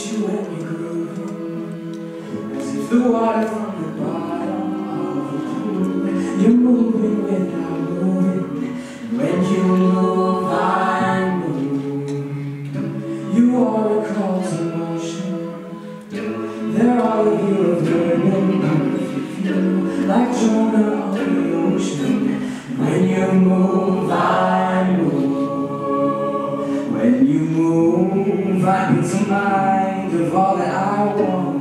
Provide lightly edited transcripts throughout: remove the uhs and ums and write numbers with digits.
you when you're grooving, as if the water from the bottom of the pool. You're moving without moving. When you move, I move. You are a call to motion. There are you of learning, like Jonah on the ocean. When you move, I move. When you move, I get to mind of all that I want.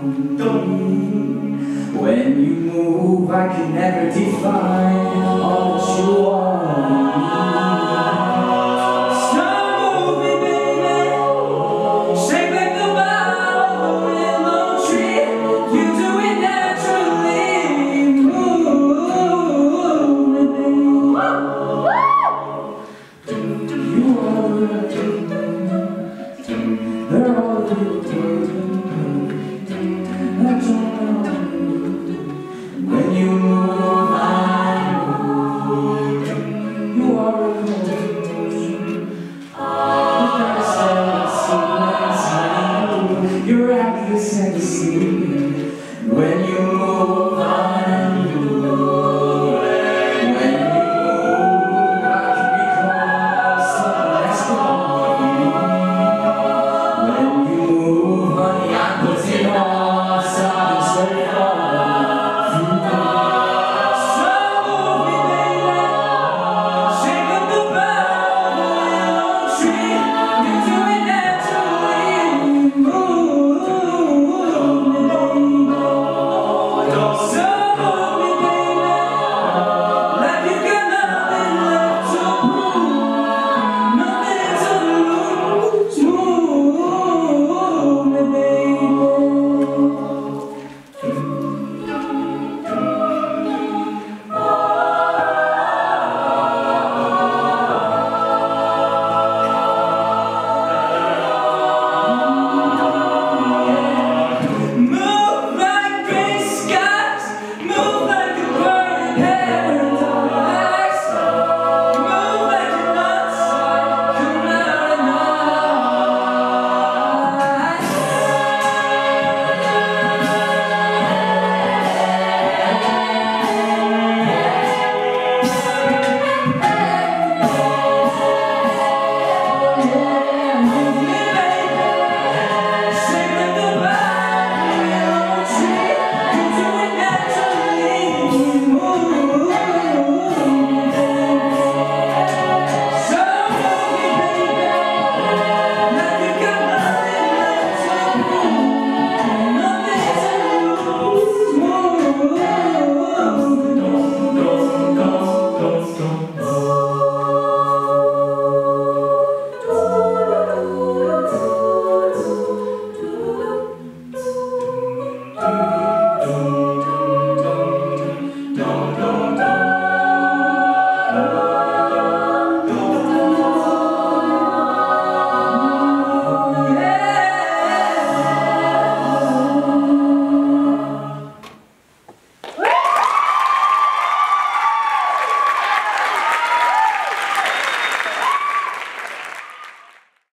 When you move, I can never define all that you want. Start moving, baby. Shake like the bough of a willow tree. You do it naturally. Move, baby. You are the there are all the